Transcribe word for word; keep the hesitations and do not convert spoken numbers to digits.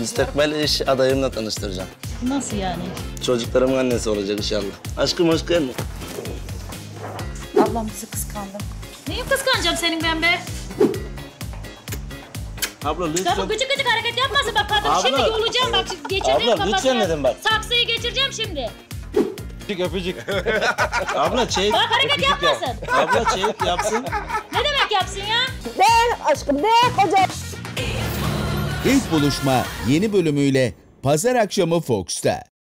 Müstakbel eş adayımla tanıştıracağım. Nasıl yani? Çocuklarımın annesi olacak inşallah. Aşkım hoş geldin. Ablam bizi kıskandı. Neyim kıskanacağım senin ben be? Abla Ya lütfen. bu küçük küçük hareket yapmasın bak kadın Abla. şimdi yolacağım bak geçireceğim Abla, kafasına. lütfen dedim bak. Saksıyı geçireceğim şimdi. Öpücük öpücük. Abla çeyik. Bak hareket yapmasın. Abla çeyik yapsın. Ne demek yapsın ya? De aşkım de kocam. İlk buluşma yeni bölümüyle Pazar akşamı Fox'ta.